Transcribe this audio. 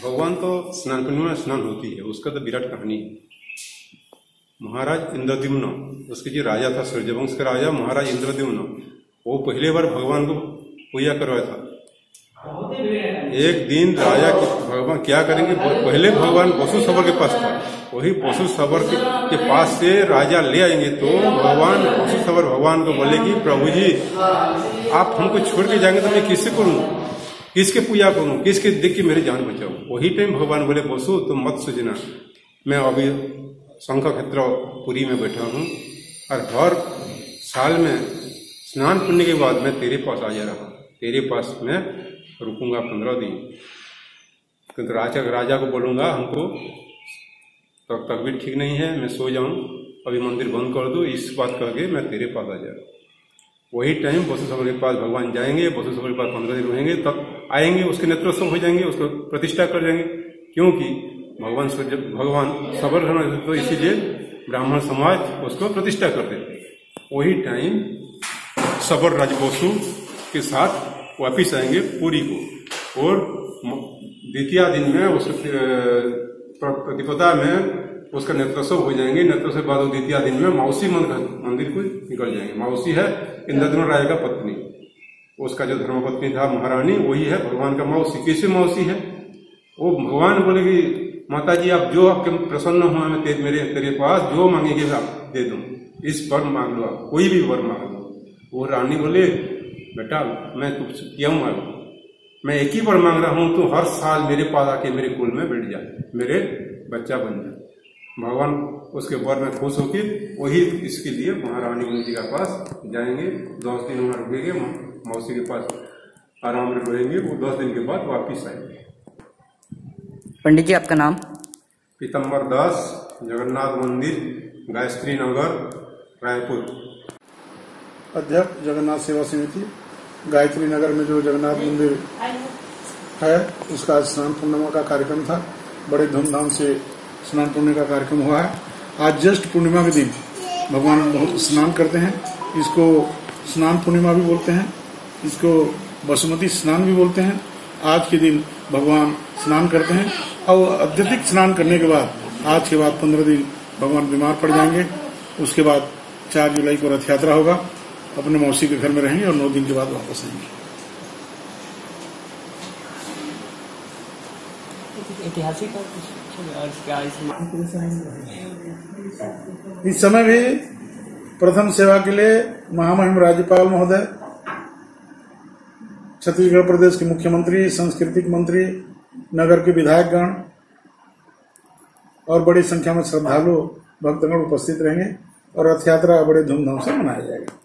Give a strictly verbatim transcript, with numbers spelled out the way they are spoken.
भगवान तो स्नान पूर्णिमा में स्नान होती है, उसका तो विराट कहानी है। महाराज इंद्रद्युम्न, उसके जो राजा था सूर्यवंश का राजा महाराज इंद्रद्युम्न, वो पहले बार भगवान को पूजा करवाया था। एक दिन राजा भगवान क्या करेंगे, पहले भगवान पशु सबर के पास था, वही पशु सबर के, के पास से राजा ले आएंगे तो भगवान पशु सबर भगवान को बोले कि प्रभु जी आप हमको छोड़ के जाएंगे तो मैं किससे करूं, किसके पूजा करूं, किसके देख के मेरी जान बचाऊं। वही टाइम भगवान बोले पशु तुम मत सोचना, मैं अभी शंख क्षेत्र पुरी में बैठा हूँ और हर साल में स्नान करने के बाद मैं तेरे पास आ जा रहा हूँ, तेरे पास मैं रुकूंगा पंद्रह दिन। किंतु राजा राजा को बोलूंगा हमको तो तबीयत ठीक नहीं है, मैं सो जाऊं, अभी मंदिर बंद कर दो, इस बात करके मैं तेरे पास आ जा रहा हूँ। वही टाइम बसु सबर के पास भगवान जाएंगे, बसु सबर के पास पंद्रह दिन रहेंगे, तब आएंगे, उसके नेत्रोत्सव हो जाएंगे, उसको प्रतिष्ठा कर जाएंगे। क्योंकि भगवान भगवान सबर रहना तो इसीलिए ब्राह्मण समाज उसको प्रतिष्ठा करते थे। वही टाइम सबर राजबसु के साथ वापिस आएंगे पुरी को, और द्वितीय दिन में उस प्रतिपदा में उसका नेत्रोत्सव हो जाएंगे। नेत्रोत्सव के बाद द्वितीय दिन में मौसी मंदिर को निकल जाएंगे। मौसी है इंद्रद्युम्न राजा का पत्नी, उसका जो धर्मपत्नी था महारानी, वही है भगवान का मौसी। कैसे मौसी है, वो भगवान बोलेगी माता जी आप जो आपके प्रसन्न हो मैं ते, मेरे तेरे पास जो मांगेंगे आप दे दूं, इस वर मांग लो, आप कोई भी वर मांग लो। वो रानी बोले बेटा मैं तुझसे क्यों मांगू, मैं एक ही वर मांग रहा हूं, तो हर साल मेरे पास आके मेरे कुल में बैठ जाए, मेरे बच्चा बन जाए। भगवान उसके वर में खुश होकर वही इसके लिए महारानी जी के पास जाएंगे, दस दिन वहां रुकेंगे, मौसी के पास आराम में रहेंगे, वो दस दिन के बाद वापिस आएंगे। पंडित जी आपका नाम? पीतम्बर दास, जगन्नाथ मंदिर, गायत्री नगर, रायपुर। अध्यक्ष जगन्नाथ सेवा समिति, गायत्री नगर में जो जगन्नाथ मंदिर है उसका आज स्नान पूर्णिमा का कार्यक्रम था। बड़े धूमधाम से स्नान पूर्णिमा का कार्यक्रम हुआ है। आज ज्येष्ठ पूर्णिमा के दिन भगवान बहुत स्नान करते हैं, इसको स्नान पूर्णिमा भी बोलते हैं, इसको बसुमती स्नान भी बोलते हैं। आज के दिन भगवान स्नान करते हैं और अत्यधिक स्नान करने के बाद आज के बाद पंद्रह दिन भगवान बीमार पड़ जाएंगे। उसके बाद चार जुलाई को रथ यात्रा होगा, अपने मौसी के घर में रहेंगे और नौ दिन के बाद वापस आएंगे। ऐतिहासिक इस समय भी प्रथम सेवा के लिए महामहिम राज्यपाल महोदय, छत्तीसगढ़ प्रदेश के मुख्यमंत्री, सांस्कृतिक मंत्री, नगर के विधायकगण और बड़ी संख्या में श्रद्धालु भक्तगण उपस्थित रहेंगे और रथ यात्रा बड़े धूमधाम से मनाया जाएगा।